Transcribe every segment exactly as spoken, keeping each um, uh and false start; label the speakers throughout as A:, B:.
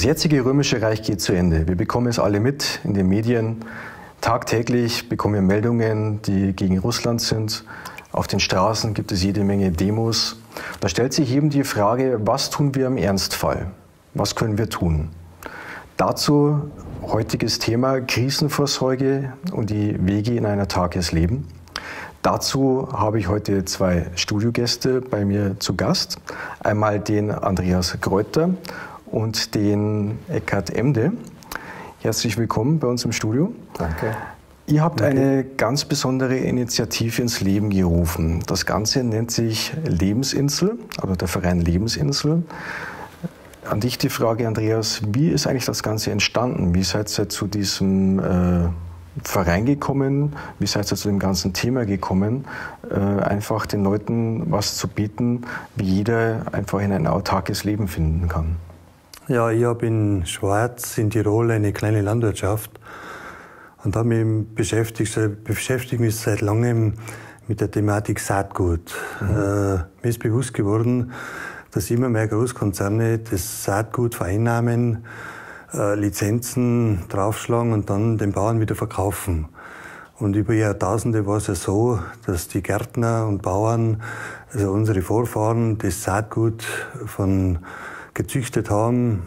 A: jetzige Römische Reich geht zu Ende. Wir bekommen es alle mit in den Medien. Tagtäglich bekommen wir Meldungen, die gegen Russland sind. Auf den Straßen gibt es jede Menge Demos. Da stellt sich eben die Frage, was tun wir im Ernstfall? Was können wir tun? Dazu heutiges Thema Krisenvorsorge und die Wege in ein autarkes Leben. Dazu habe ich heute zwei Studiogäste bei mir zu Gast. Einmal den Andreas Greuter und den Eckhard Emde. Herzlich willkommen bei uns im Studio.
B: Danke.
A: Ihr habt eine ganz besondere Initiative ins Leben gerufen. Das Ganze nennt sich Lebensinsel, also der Verein Lebensinsel. An dich die Frage, Andreas, wie ist eigentlich das Ganze entstanden? Wie seid ihr zu diesem äh, Verein gekommen? Wie seid ihr zu dem ganzen Thema gekommen? Äh, einfach den Leuten was zu bieten, wie jeder einfach in ein autarkes Leben finden kann.
B: Ja, ich habe in Schwarz in Tirol eine kleine Landwirtschaft und habe mich beschäftigt, beschäftige mich seit langem mit der Thematik Saatgut. Mhm. Äh, mir ist bewusst geworden, dass immer mehr Großkonzerne das Saatgut vereinnahmen, äh, Lizenzen draufschlagen und dann den Bauern wieder verkaufen. Und über Jahrtausende war es ja so, dass die Gärtner und Bauern, also unsere Vorfahren, das Saatgut von gezüchtet haben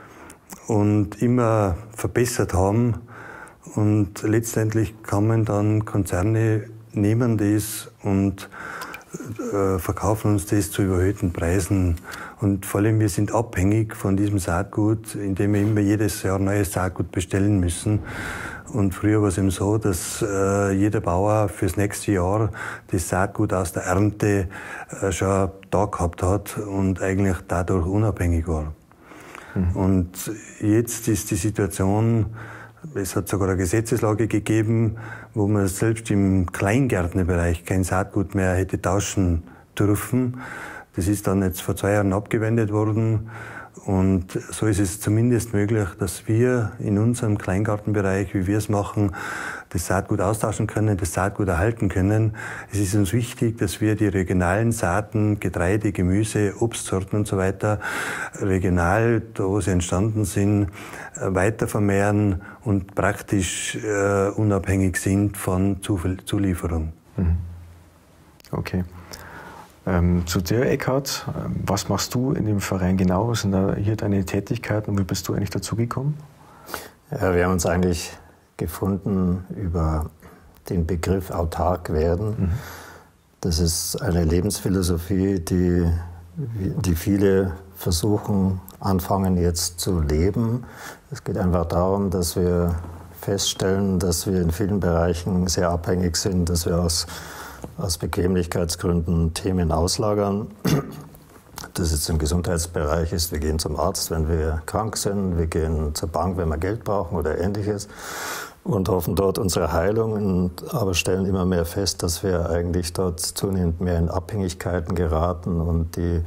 B: und immer verbessert haben. Und letztendlich kamen dann Konzerne, nehmen das und äh, verkaufen uns das zu überhöhten Preisen. Und vor allem wir sind abhängig von diesem Saatgut, indem wir immer jedes Jahr neues Saatgut bestellen müssen. Und früher war es eben so, dass äh, jeder Bauer fürs nächste Jahr das Saatgut aus der Ernte äh, schon da gehabt hat und eigentlich dadurch unabhängig war. Mhm. Und jetzt ist die Situation, es hat sogar eine Gesetzeslage gegeben, wo man selbst im Kleingärtnerbereich kein Saatgut mehr hätte tauschen dürfen. Das ist dann jetzt vor zwei Jahren abgewendet worden. Und so ist es zumindest möglich, dass wir in unserem Kleingartenbereich, wie wir es machen, das Saatgut austauschen können, das Saatgut erhalten können. Es ist uns wichtig, dass wir die regionalen Saaten, Getreide, Gemüse, Obstsorten und so weiter regional, da wo sie entstanden sind, weiter vermehren und praktisch äh, unabhängig sind von Zulieferung.
A: Mhm. Okay. Ähm, zu dir, Eckhard, was machst du in dem Verein genau? Was sind da hier deine Tätigkeiten und wie bist du eigentlich dazugekommen?
C: Ja, wir haben uns eigentlich gefunden über den Begriff autark werden. Mhm. Das ist eine Lebensphilosophie, die, die viele versuchen, anfangen jetzt zu leben. Es geht einfach darum, dass wir feststellen, dass wir in vielen Bereichen sehr abhängig sind, dass wir aus aus Bequemlichkeitsgründen Themen auslagern. Das jetzt im Gesundheitsbereich ist, wir gehen zum Arzt, wenn wir krank sind, wir gehen zur Bank, wenn wir Geld brauchen oder Ähnliches und hoffen dort unsere Heilung, und, aber stellen immer mehr fest, dass wir eigentlich dort zunehmend mehr in Abhängigkeiten geraten und die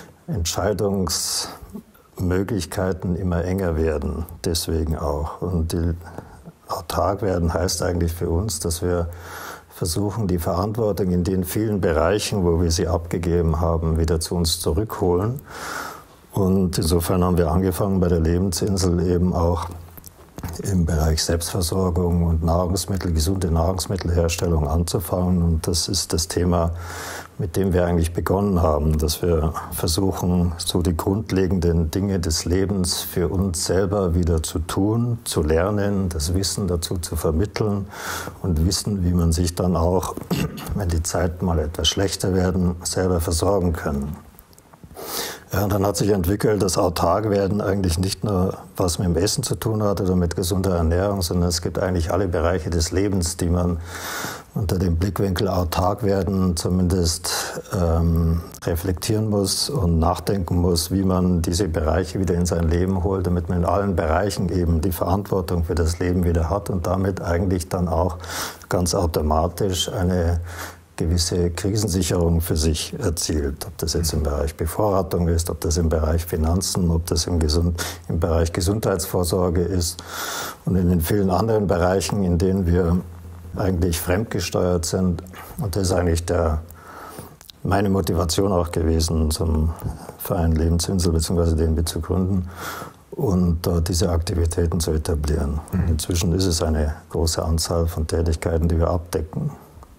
C: Entscheidungsmöglichkeiten immer enger werden, deswegen auch. Und die autark werden heißt eigentlich für uns, dass wir versuchen, die Verantwortung in den vielen Bereichen, wo wir sie abgegeben haben, wieder zu uns zurückholen. Und insofern haben wir angefangen, bei der Lebensinsel eben auch im Bereich Selbstversorgung und Nahrungsmittel, gesunde Nahrungsmittelherstellung anzufangen. Und das ist das Thema, mit dem wir eigentlich begonnen haben, dass wir versuchen, so die grundlegenden Dinge des Lebens für uns selber wieder zu tun, zu lernen, das Wissen dazu zu vermitteln und wissen, wie man sich dann auch, wenn die Zeiten mal etwas schlechter werden, selber versorgen kann. Ja, und dann hat sich entwickelt, dass Autarkwerden eigentlich nicht nur was mit dem Essen zu tun hat oder mit gesunder Ernährung, sondern es gibt eigentlich alle Bereiche des Lebens, die man unter dem Blickwinkel Autarkwerden zumindest ähm, reflektieren muss und nachdenken muss, wie man diese Bereiche wieder in sein Leben holt, damit man in allen Bereichen eben die Verantwortung für das Leben wieder hat und damit eigentlich dann auch ganz automatisch eine gewisse Krisensicherung für sich erzielt. Ob das jetzt im Bereich Bevorratung ist, ob das im Bereich Finanzen, ob das im, Gesund im Bereich Gesundheitsvorsorge ist und in den vielen anderen Bereichen, in denen wir eigentlich fremdgesteuert sind. Und das ist eigentlich der, meine Motivation auch gewesen, zum Verein Lebensinsel bzw. den zu gründen, und dort diese Aktivitäten zu etablieren. Mhm. Inzwischen ist es eine große Anzahl von Tätigkeiten, die wir abdecken.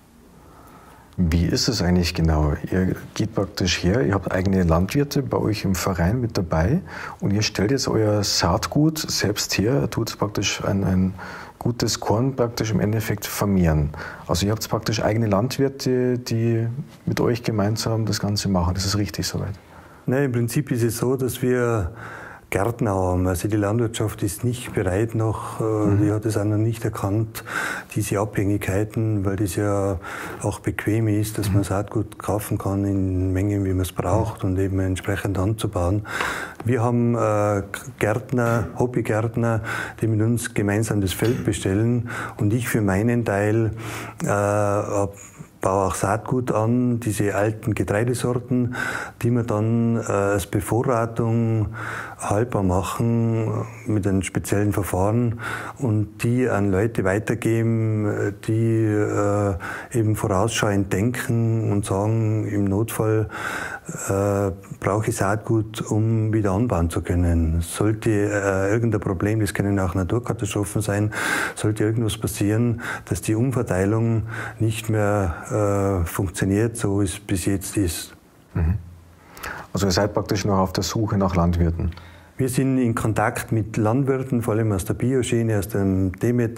A: Wie ist es eigentlich genau? Ihr geht praktisch her, ihr habt eigene Landwirte bei euch im Verein mit dabei und ihr stellt jetzt euer Saatgut selbst her, tut praktisch ein, ein gutes Korn praktisch im Endeffekt vermehren. Also ihr habt praktisch eigene Landwirte, die mit euch gemeinsam das Ganze machen. Das ist richtig soweit?
B: Nein, im Prinzip ist es so, dass wir Gärtner haben. Also die Landwirtschaft ist nicht bereit noch, mhm. die hat es auch noch nicht erkannt, diese Abhängigkeiten, weil das ja auch bequem ist, dass man Saatgut kaufen kann in Mengen, wie man es braucht und eben entsprechend anzubauen. Wir haben äh, Gärtner, Hobbygärtner, die mit uns gemeinsam das Feld bestellen und ich für meinen Teil äh, baue auch Saatgut an, diese alten Getreidesorten, die wir dann äh, als Bevorratung haltbar machen mit einem speziellen Verfahren und die an Leute weitergeben, die äh, eben vorausschauend denken und sagen, im Notfall äh, brauche ich Saatgut, um wieder anbauen zu können. Sollte äh, irgendein Problem, das können auch Naturkatastrophen sein, sollte irgendwas passieren, dass die Umverteilung nicht mehr äh, funktioniert, so wie es bis jetzt ist.
A: Mhm. Also ihr seid praktisch noch auf der Suche nach Landwirten?
B: Wir sind in Kontakt mit Landwirten, vor allem aus der Bioschiene, aus dem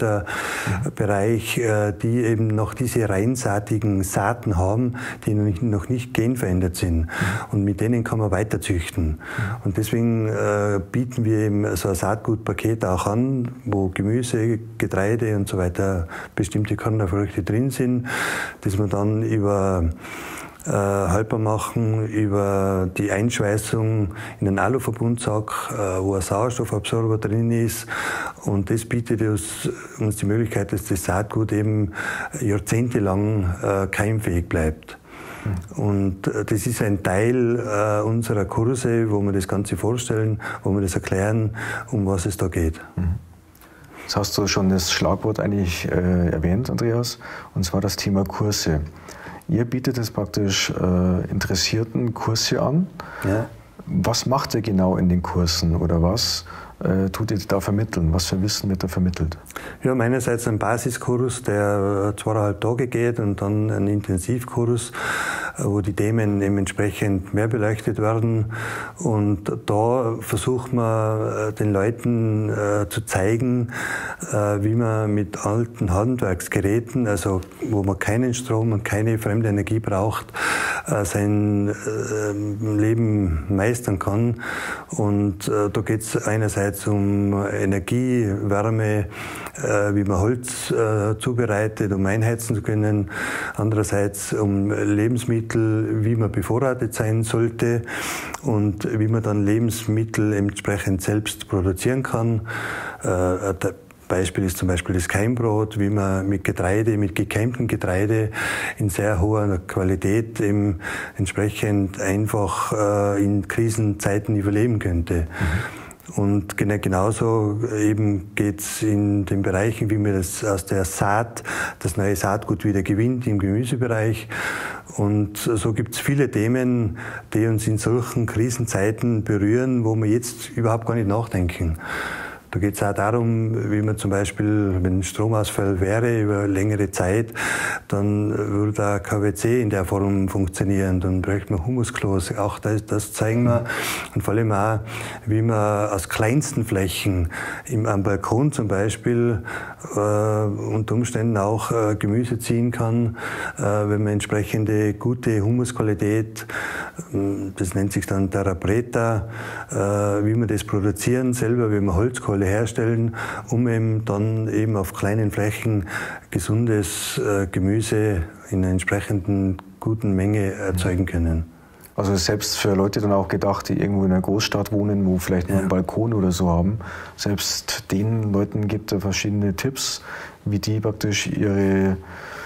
B: Demeter-Bereich, die eben noch diese reinsaatigen Saaten haben, die noch nicht, noch nicht genverändert sind. Und mit denen kann man weiterzüchten. Und deswegen äh, bieten wir eben so ein Saatgutpaket auch an, wo Gemüse, Getreide und so weiter, bestimmte Körnerfrüchte drin sind, dass man dann über Äh, haltbar machen über die Einschweißung in einen Aluverbundsack, äh, wo ein Sauerstoffabsorber drin ist. Und das bietet uns, uns die Möglichkeit, dass das Saatgut eben jahrzehntelang äh, keimfähig bleibt. Mhm. Und äh, das ist ein Teil äh, unserer Kurse, wo wir das Ganze vorstellen, wo wir das erklären, um was es da geht.
A: Mhm. Jetzt hast du schon das Schlagwort eigentlich äh, erwähnt, Andreas, und zwar das Thema Kurse. Ihr bietet es praktisch äh, Interessierten Kurse an. Ja. Was macht ihr genau in den Kursen oder was äh, tut ihr da vermitteln? Was für Wissen wird da vermittelt?
B: Wir haben einerseits einen Basiskurs, der zweieinhalb Tage geht und dann einen Intensivkurs, wo die Themen entsprechend mehr beleuchtet werden. Und da versucht man den Leuten äh, zu zeigen, äh, wie man mit alten Handwerksgeräten, also wo man keinen Strom und keine fremde Energie braucht, äh, sein äh, Leben meistern kann. Und äh, da geht es einerseits um Energie, Wärme, äh, wie man Holz äh, zubereitet, um einheizen zu können. Andererseits um Lebensmittel, wie man bevorratet sein sollte und wie man dann Lebensmittel entsprechend selbst produzieren kann. Äh, Beispiel ist zum Beispiel das Keimbrot, wie man mit Getreide, mit gekeimtem Getreide in sehr hoher Qualität eben entsprechend einfach äh, in Krisenzeiten überleben könnte. Mhm. Und genauso eben geht's in den Bereichen, wie man das aus der Saat, das neue Saatgut wieder gewinnt im Gemüsebereich. Und so gibt's viele Themen, die uns in solchen Krisenzeiten berühren, wo wir jetzt überhaupt gar nicht nachdenken. Da geht es auch darum, wie man zum Beispiel, wenn ein Stromausfall wäre über längere Zeit, dann würde auch K W C in der Form funktionieren. Dann bräuchte man Humusklos. Auch das, das zeigen wir. Und vor allem auch, wie man aus kleinsten Flächen, im, am Balkon zum Beispiel, äh, unter Umständen auch äh, Gemüse ziehen kann, äh, wenn man entsprechende gute Humusqualität, äh, das nennt sich dann Terra Preta, äh, wie man das produzieren selber, wie man Holzkohle herstellen, um eben dann eben auf kleinen Flächen gesundes äh, Gemüse in einer entsprechenden guten Menge erzeugen können.
A: Also selbst für Leute dann auch gedacht, die irgendwo in einer Großstadt wohnen, wo vielleicht nur einen Balkon oder so haben, selbst den Leuten gibt es verschiedene Tipps, wie die praktisch ihre,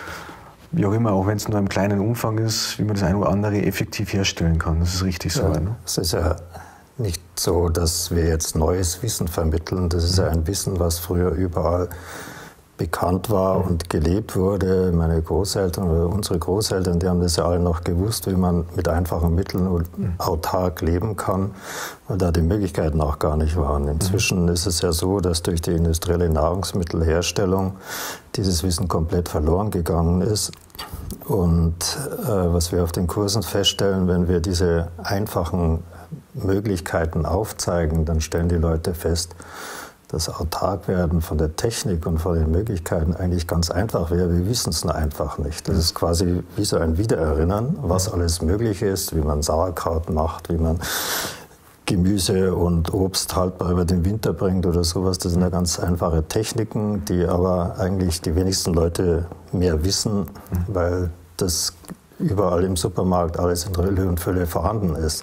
A: wie auch immer, auch wenn es nur im kleinen Umfang ist, wie man das eine oder andere effektiv herstellen kann. Das ist richtig so.
C: Ja,
A: ne?
C: Das ist ja nicht so, dass wir jetzt neues Wissen vermitteln. Das ist ja ein Wissen, was früher überall bekannt war und gelebt wurde. Meine Großeltern oder unsere Großeltern, die haben das ja alle noch gewusst, wie man mit einfachen Mitteln und autark leben kann, weil da die Möglichkeiten auch gar nicht waren. Inzwischen ist es ja so, dass durch die industrielle Nahrungsmittelherstellung dieses Wissen komplett verloren gegangen ist. Und äh, was wir auf den Kursen feststellen, wenn wir diese einfachen Möglichkeiten aufzeigen, dann stellen die Leute fest, dass autark werden von der Technik und von den Möglichkeiten eigentlich ganz einfach wäre. Wir wissen es nur einfach nicht. Das ist quasi wie so ein Wiedererinnern, was alles möglich ist, wie man Sauerkraut macht, wie man Gemüse und Obst haltbar über den Winter bringt oder sowas. Das sind ja ganz einfache Techniken, die aber eigentlich die wenigsten Leute mehr wissen, weil das überall im Supermarkt alles in Rille und Fülle vorhanden ist.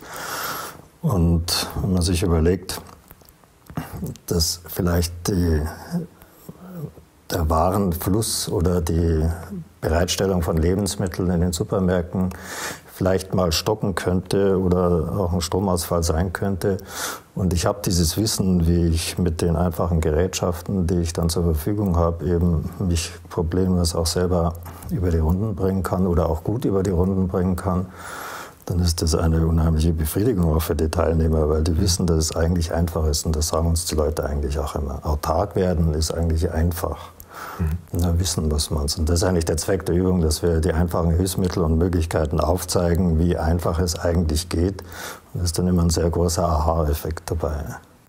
C: Und wenn man sich überlegt, dass vielleicht die, der Warenfluss oder die Bereitstellung von Lebensmitteln in den Supermärkten vielleicht mal stocken könnte oder auch ein Stromausfall sein könnte. Und ich habe dieses Wissen, wie ich mit den einfachen Gerätschaften, die ich dann zur Verfügung habe, eben mich problemlos auch selber über die Runden bringen kann oder auch gut über die Runden bringen kann. Dann ist das eine unheimliche Befriedigung auch für die Teilnehmer, weil die wissen, dass es eigentlich einfach ist. Und das sagen uns die Leute eigentlich auch immer. Autark werden ist eigentlich einfach. Mhm. Da wissen muss man es. Und das ist eigentlich der Zweck der Übung, dass wir die einfachen Hilfsmittel und Möglichkeiten aufzeigen, wie einfach es eigentlich geht. Und da ist dann immer ein sehr großer Aha-Effekt dabei.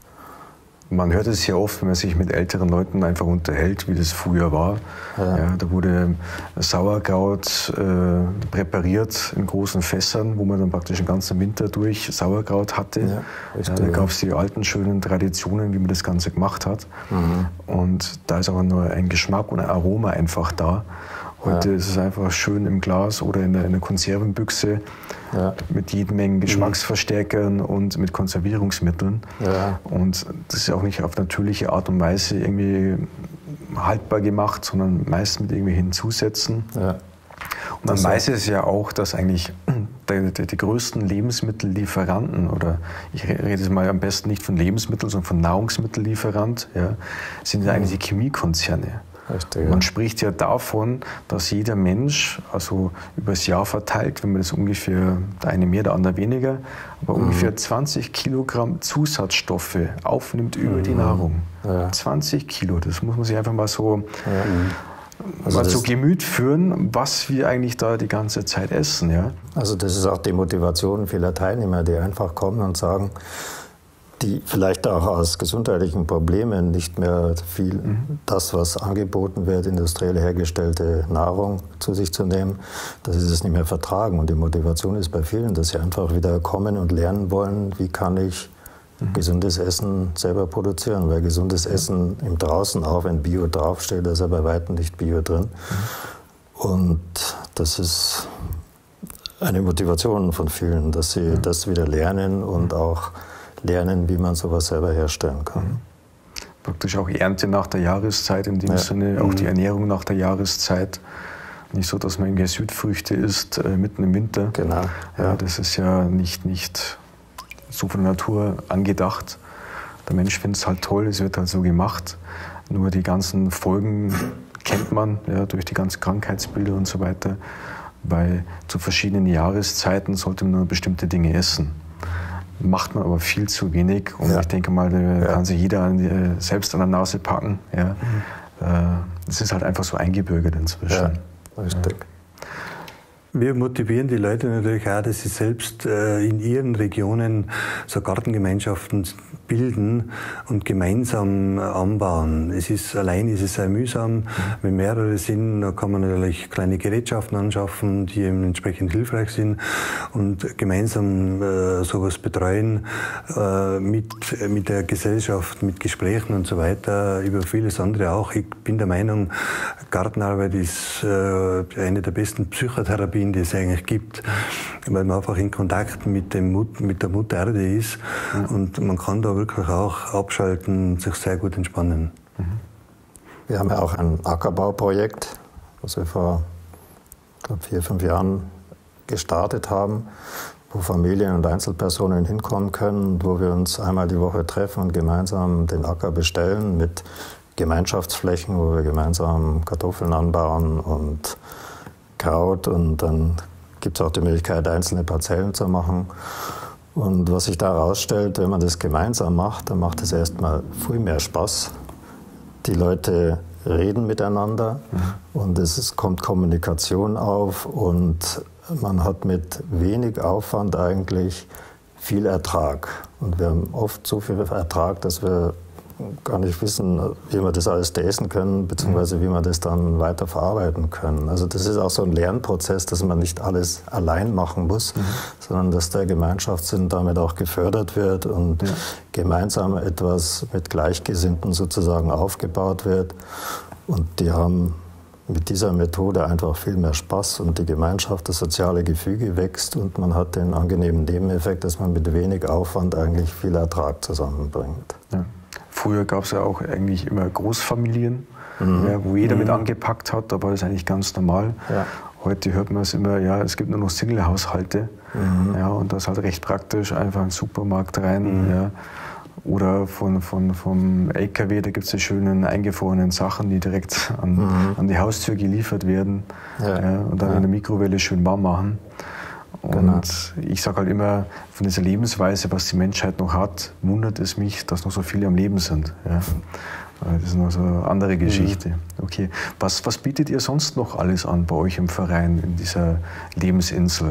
A: Man hört es ja oft, wenn man sich mit älteren Leuten einfach unterhält, wie das früher war. Ja. Ja, da wurde Sauerkraut äh, präpariert in großen Fässern, wo man dann praktisch den ganzen Winter durch Sauerkraut hatte. Ja, ja, da gab es die alten schönen Traditionen, wie man das Ganze gemacht hat. Mhm. Und da ist aber nur ein Geschmack und ein Aroma einfach da. Heute ja. ist es einfach schön im Glas oder in der, in der Konservenbüchse ja. mit jede Menge Geschmacksverstärkern mhm. und mit Konservierungsmitteln. Ja. Und das ist auch nicht auf natürliche Art und Weise irgendwie haltbar gemacht, sondern meist mit irgendwelchen Zusätzen. Ja. Und man weiß es ja auch, dass eigentlich die, die, die größten Lebensmittellieferanten, oder ich rede jetzt mal am besten nicht von Lebensmitteln, sondern von Nahrungsmittellieferant, ja, sind ja eigentlich die Chemiekonzerne. Richtig, ja. Man spricht ja davon, dass jeder Mensch, also übers Jahr verteilt, wenn man das ungefähr, der eine mehr, der andere weniger, aber mhm. ungefähr zwanzig Kilogramm Zusatzstoffe aufnimmt über mhm. die Nahrung. Ja. zwanzig Kilo, das muss man sich einfach mal so, ja. also mal zu Gemüt führen, was wir eigentlich da die ganze Zeit essen. Ja?
C: Also das ist auch die Motivation vieler Teilnehmer, die einfach kommen und sagen, die vielleicht auch aus gesundheitlichen Problemen nicht mehr viel mhm. das, was angeboten wird, industriell hergestellte Nahrung zu sich zu nehmen, dass sie das nicht mehr vertragen. Und die Motivation ist bei vielen, dass sie einfach wieder kommen und lernen wollen, wie kann ich mhm. gesundes Essen selber produzieren. Weil gesundes Essen im Draußen, auch wenn Bio draufsteht, da ist ja bei weitem nicht Bio drin. Mhm. Und das ist eine Motivation von vielen, dass sie mhm. das wieder lernen und auch lernen, wie man sowas selber herstellen kann. Mhm.
A: Praktisch auch Ernte nach der Jahreszeit, in dem ja. Sinne auch mhm. die Ernährung nach der Jahreszeit. Nicht so, dass man irgendwie Südfrüchte isst äh, mitten im Winter.
C: Genau.
A: Ja. Ja, das ist ja nicht, nicht so von der Natur angedacht. Der Mensch findet es halt toll, es wird halt so gemacht. Nur die ganzen Folgen kennt man ja, durch die ganzen Krankheitsbilder und so weiter. Weil zu verschiedenen Jahreszeiten sollte man nur bestimmte Dinge essen. Macht man aber viel zu wenig und ja. ich denke mal, da ja. kann sich jeder an die, selbst an der Nase packen. Ja. Mhm. Das ist halt einfach so eingebürgert inzwischen.
C: Ja, richtig.
B: Ja. Wir motivieren die Leute natürlich auch, dass sie selbst in ihren Regionen so Gartengemeinschaften bilden und gemeinsam anbauen. Es ist, allein ist es sehr mühsam. Mhm. Wenn mehrere sind, da kann man natürlich kleine Gerätschaften anschaffen, die eben entsprechend hilfreich sind und gemeinsam äh, sowas betreuen äh, mit, mit der Gesellschaft, mit Gesprächen und so weiter, über vieles andere auch. Ich bin der Meinung, Gartenarbeit ist äh, eine der besten Psychotherapien, die es eigentlich gibt, weil man einfach in Kontakt mit, dem Mut, mit der Mutter Erde ist mhm. und man kann da wirklich auch abschalten und sich sehr gut entspannen.
C: Mhm. Wir haben ja auch ein Ackerbauprojekt, das wir vor ich glaube, vier, fünf Jahren gestartet haben, wo Familien und Einzelpersonen hinkommen können, wo wir uns einmal die Woche treffen und gemeinsam den Acker bestellen mit Gemeinschaftsflächen, wo wir gemeinsam Kartoffeln anbauen und Kraut, und dann gibt es auch die Möglichkeit, einzelne Parzellen zu machen. Und was sich da herausstellt, wenn man das gemeinsam macht, dann macht es erstmal viel mehr Spaß. Die Leute reden miteinander, mhm. und es ist, kommt Kommunikation auf, und man hat mit wenig Aufwand eigentlich viel Ertrag. Und wir haben oft so viel Ertrag, dass wir gar nicht wissen, wie wir das alles essen können, beziehungsweise wie wir das dann weiter verarbeiten können. Also das ist auch so ein Lernprozess, dass man nicht alles allein machen muss, mhm. sondern dass der Gemeinschaftssinn damit auch gefördert wird und ja. gemeinsam etwas mit Gleichgesinnten sozusagen aufgebaut wird. Und die haben mit dieser Methode einfach viel mehr Spaß, und die Gemeinschaft, das soziale Gefüge wächst, und man hat den angenehmen Nebeneffekt, dass man mit wenig Aufwand eigentlich viel Ertrag zusammenbringt.
A: Ja. Früher gab es ja auch eigentlich immer Großfamilien, mhm. ja, wo jeder mhm. mit angepackt hat, da war das eigentlich ganz normal. Ja. Heute hört man es immer, ja, es gibt nur noch Single-Haushalte, mhm. ja, und das ist halt recht praktisch, einfach in den Supermarkt rein. Mhm. Ja. Oder von, von, vom L K W, da gibt es die schönen eingefrorenen Sachen, die direkt an, mhm. an die Haustür geliefert werden, ja. Ja, und dann ja. in der Mikrowelle schön warm machen. Und genau. ich sage halt immer, von dieser Lebensweise, was die Menschheit noch hat, wundert es mich, dass noch so viele am Leben sind. Ja. Das ist noch so eine andere Geschichte. Okay. Was, was bietet ihr sonst noch alles an bei euch im Verein, in dieser Lebensinsel?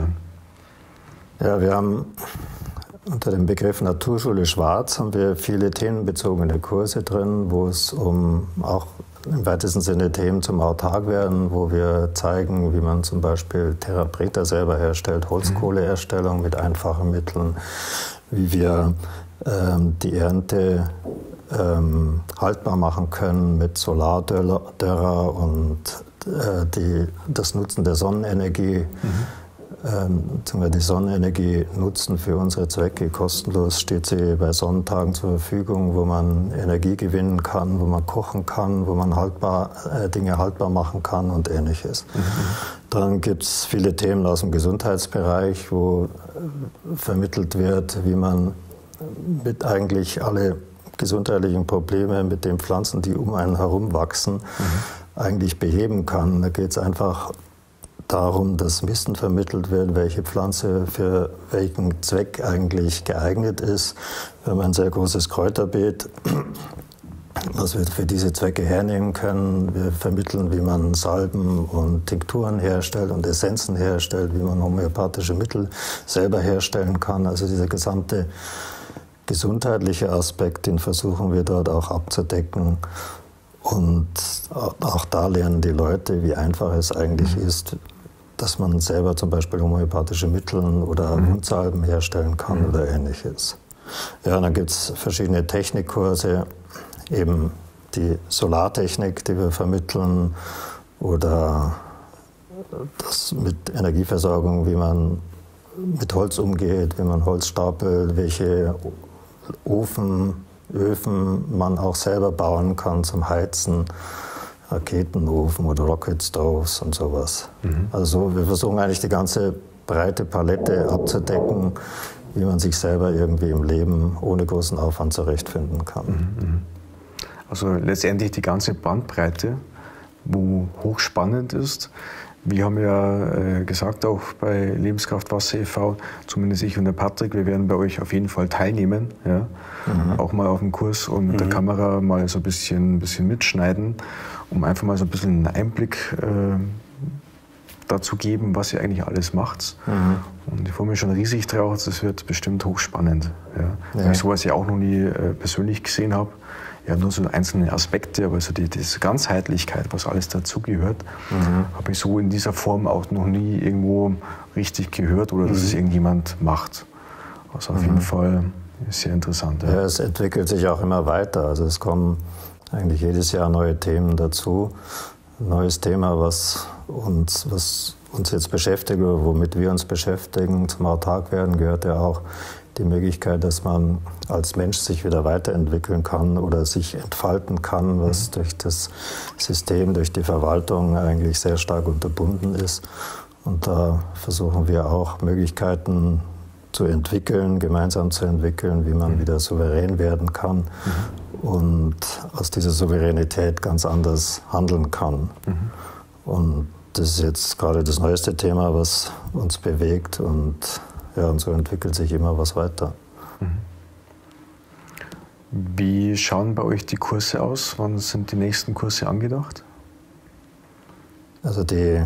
C: Ja, wir haben unter dem Begriff Naturschule Schwarz haben wir viele themenbezogene Kurse drin, wo es um auch im weitesten Sinne Themen zum Autarkwerden, wo wir zeigen, wie man zum Beispiel Terra-Preta selber herstellt, Holzkohleherstellung mit einfachen Mitteln, wie wir ähm, die Ernte ähm, haltbar machen können mit Solardörrer und äh, die, das Nutzen der Sonnenenergie. Mhm. Ähm, die Sonnenenergie nutzen für unsere Zwecke. Kostenlos steht sie bei Sonnentagen zur Verfügung, wo man Energie gewinnen kann, wo man kochen kann, wo man haltbar, äh, Dinge haltbar machen kann und Ähnliches. Mhm. Dann gibt es viele Themen aus dem Gesundheitsbereich, wo äh, vermittelt wird, wie man mit eigentlich alle gesundheitlichen Probleme mit den Pflanzen, die um einen herum wachsen, mhm. eigentlich beheben kann. Da geht es einfach darum, dass Wissen vermittelt wird, welche Pflanze für welchen Zweck eigentlich geeignet ist. Wir haben ein sehr großes Kräuterbeet, was wir für diese Zwecke hernehmen können. Wir vermitteln, wie man Salben und Tinkturen herstellt und Essenzen herstellt, wie man homöopathische Mittel selber herstellen kann. Also dieser gesamte gesundheitliche Aspekt, den versuchen wir dort auch abzudecken. Und auch da lernen die Leute, wie einfach es eigentlich mhm. ist, dass man selber zum Beispiel homöopathische Mittel oder mhm. Wundsalben herstellen kann mhm. oder Ähnliches. Ja, dann gibt es verschiedene Technikkurse, eben die Solartechnik, die wir vermitteln, oder das mit Energieversorgung, wie man mit Holz umgeht, wie man Holz stapelt, welche Ofen, Öfen man auch selber bauen kann zum Heizen. Raketenofen oder Rocket Stoves und sowas. Mhm. Also wir versuchen eigentlich die ganze breite Palette abzudecken, wie man sich selber irgendwie im Leben ohne großen Aufwand zurechtfinden kann.
A: Mhm. Also letztendlich die ganze Bandbreite, wo hochspannend ist. Wir haben ja äh, gesagt, auch bei Lebenskraft Wasser e V, zumindest ich und der Patrick, wir werden bei euch auf jeden Fall teilnehmen. Ja? Mhm. Auch mal auf dem Kurs und mit mhm. der Kamera mal so ein bisschen, bisschen mitschneiden, um einfach mal so ein bisschen einen Einblick äh, dazu geben, was ihr eigentlich alles macht. Mhm. Und ich freue mich schon riesig drauf, das wird bestimmt hochspannend. Ja? Ja. Weil ich sowas ja auch noch nie äh, persönlich gesehen habe. Ja, nur so einzelne Aspekte, aber so die, diese Ganzheitlichkeit, was alles dazugehört, mhm. habe ich so in dieser Form auch noch nie irgendwo richtig gehört oder dass mhm. es irgendjemand macht. Also auf mhm. jeden Fall sehr interessant.
C: Ja. Ja, es entwickelt sich auch immer weiter. Also es kommen eigentlich jedes Jahr neue Themen dazu. Ein neues Thema, was uns, was uns jetzt beschäftigt oder womit wir uns beschäftigen, zum Autarkwerden gehört ja auch die Möglichkeit, dass man als Mensch sich wieder weiterentwickeln kann oder sich entfalten kann, was mhm. durch das System, durch die Verwaltung eigentlich sehr stark unterbunden ist. Und da versuchen wir auch Möglichkeiten zu entwickeln, gemeinsam zu entwickeln, wie man mhm. wieder souverän werden kann mhm. und aus dieser Souveränität ganz anders handeln kann. Mhm. Und das ist jetzt gerade das neueste Thema, was uns bewegt und, ja, und so entwickelt sich immer was weiter.
A: Mhm. Wie schauen bei euch die Kurse aus? Wann sind die nächsten Kurse angedacht?
C: Also die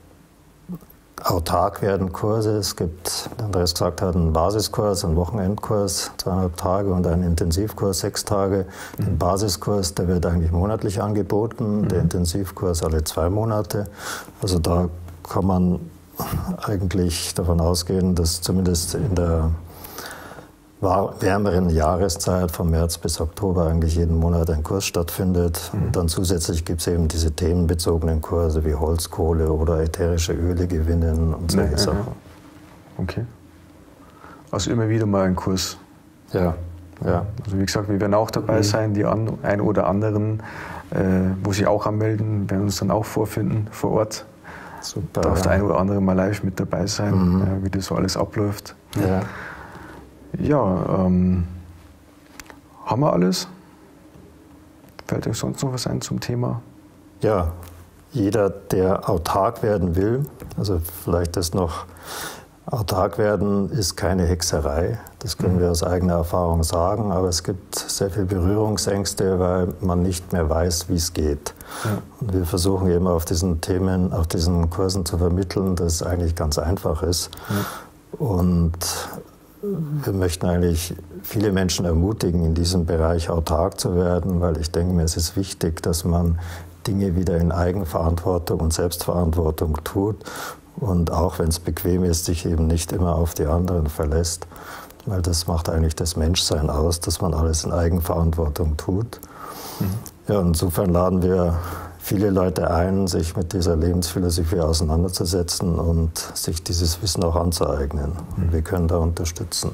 C: autark werden Kurse. Es gibt, wie Andreas gesagt hat, einen Basiskurs, einen Wochenendkurs, zweieinhalb Tage und einen Intensivkurs, sechs Tage. Mhm. Den Basiskurs, der wird eigentlich monatlich angeboten, mhm. der Intensivkurs alle zwei Monate. Also da kann man eigentlich davon ausgehen, dass zumindest in der wärmeren Jahreszeit von März bis Oktober eigentlich jeden Monat ein Kurs stattfindet. Mhm. Und dann zusätzlich gibt es eben diese themenbezogenen Kurse wie Holzkohle oder ätherische Öle gewinnen und solche ja, Sachen.
A: Ja. Okay. Also immer wieder mal ein Kurs.
C: Ja. ja.
A: Also wie gesagt, wir werden auch dabei mhm. sein, die an, ein oder anderen, äh, wo sich auch anmelden, werden uns dann auch vorfinden vor Ort. Super. Darf ja. der ein oder andere mal live mit dabei sein, mhm. äh, wie das so alles abläuft.
C: Ja.
A: Ja, ähm, haben wir alles? Fällt euch sonst noch was ein zum Thema?
C: Ja, jeder, der autark werden will, also vielleicht das noch, autark werden ist keine Hexerei, das können mhm. wir aus eigener Erfahrung sagen, aber es gibt sehr viele Berührungsängste, weil man nicht mehr weiß, wie es geht. Ja. Und wir versuchen eben auf diesen Themen, auf diesen Kursen zu vermitteln, dass es eigentlich ganz einfach ist. Ja. Und wir möchten eigentlich viele Menschen ermutigen, in diesem Bereich autark zu werden, weil ich denke mir, es ist wichtig, dass man Dinge wieder in Eigenverantwortung und Selbstverantwortung tut und auch wenn es bequem ist, sich eben nicht immer auf die anderen verlässt, weil das macht eigentlich das Menschsein aus, dass man alles in Eigenverantwortung tut. Mhm. Ja, insofern laden wir viele Leute ein, sich mit dieser Lebensphilosophie auseinanderzusetzen und sich dieses Wissen auch anzueignen. Und wir können da unterstützen.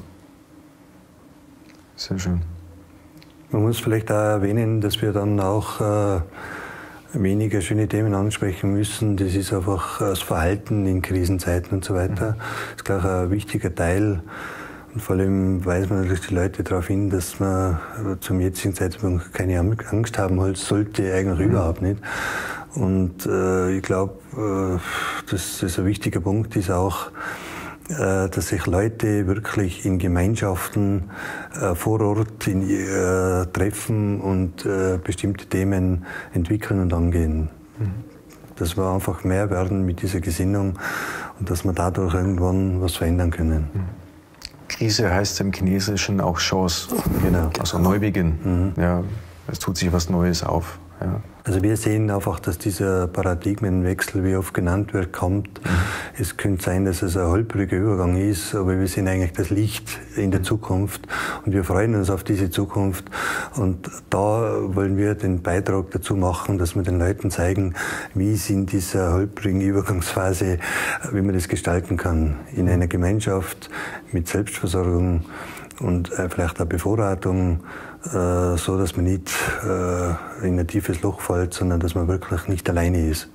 A: Sehr schön.
B: Man muss vielleicht auch erwähnen, dass wir dann auch äh, weniger schöne Themen ansprechen müssen. Das ist einfach das Verhalten in Krisenzeiten und so weiter. Das ist gleich ein wichtiger Teil. Und vor allem weisen wir natürlich die Leute darauf hin, dass man zum jetzigen Zeitpunkt keine Angst haben sollte, eigentlich überhaupt nicht. Und äh, ich glaube, äh, dass das ein wichtiger Punkt ist auch, äh, dass sich Leute wirklich in Gemeinschaften äh, vor Ort in, äh, treffen und äh, bestimmte Themen entwickeln und angehen. Mhm. Dass wir einfach mehr werden mit dieser Gesinnung und dass wir dadurch irgendwann was verändern können.
A: Mhm. Krise heißt im Chinesischen auch Chance, genau. Also Neubeginn. Mhm. Ja, es tut sich was Neues auf. Ja.
B: Also wir sehen einfach, dass dieser Paradigmenwechsel, wie oft genannt wird, kommt. Mhm. Es könnte sein, dass es ein holpriger Übergang ist, aber wir sehen eigentlich das Licht in der Zukunft und wir freuen uns auf diese Zukunft. Und da wollen wir den Beitrag dazu machen, dass wir den Leuten zeigen, wie es in dieser holprigen Übergangsphase, wie man das gestalten kann. In einer Gemeinschaft mit Selbstversorgung und vielleicht auch Bevorratung, äh, so dass man nicht äh, in ein tiefes Loch fällt, sondern dass man wirklich nicht alleine ist.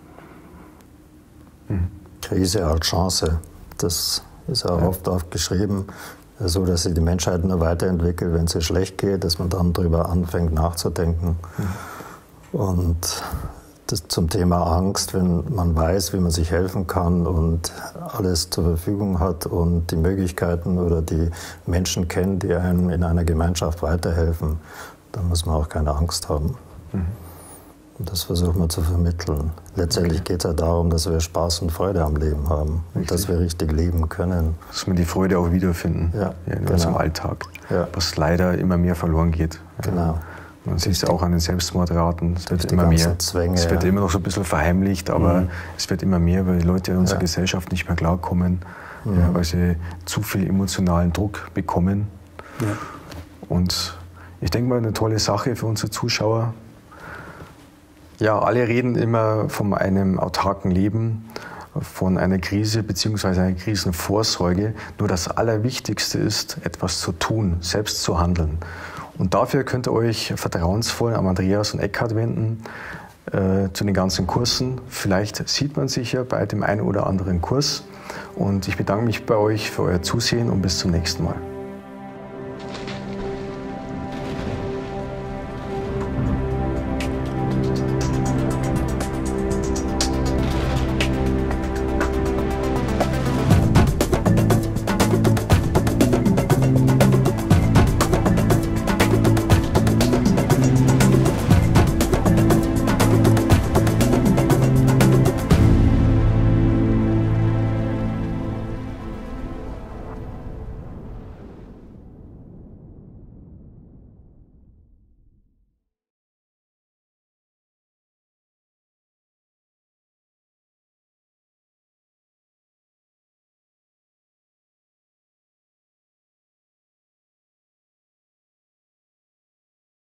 C: Krise als Chance, das ist auch ja. oft aufgeschrieben, so dass sich die Menschheit nur weiterentwickelt, wenn es ihr schlecht geht, dass man dann darüber anfängt nachzudenken. Mhm. Und das zum Thema Angst, wenn man weiß, wie man sich helfen kann und alles zur Verfügung hat und die Möglichkeiten oder die Menschen kennt, die einem in einer Gemeinschaft weiterhelfen, dann muss man auch keine Angst haben. Mhm. Und das versuchen wir zu vermitteln. Letztendlich okay. geht es ja darum, dass wir Spaß und Freude am Leben haben richtig. Und dass wir richtig leben können.
A: Dass wir die Freude auch wiederfinden
C: ja,
A: in
C: genau.
A: unserem Alltag,
C: ja.
A: was leider immer mehr verloren geht.
C: Genau.
A: Man sieht es auch an den Selbstmordraten, es wird immer mehr.
C: Zwänge,
A: es wird
C: ja.
A: immer noch so ein bisschen verheimlicht, aber mhm. es wird immer mehr, weil die Leute in unserer ja. Gesellschaft nicht mehr klarkommen, mhm. ja, weil sie zu viel emotionalen Druck bekommen. Ja. Und ich denke mal, eine tolle Sache für unsere Zuschauer. Ja, alle reden immer von einem autarken Leben, von einer Krise bzw. einer Krisenvorsorge. Nur das Allerwichtigste ist, etwas zu tun, selbst zu handeln. Und dafür könnt ihr euch vertrauensvoll an Andreas und Eckhard wenden. äh, zu den ganzen Kursen. Vielleicht sieht man sich ja bei dem einen oder anderen Kurs. Und ich bedanke mich bei euch für euer Zusehen und bis zum nächsten Mal.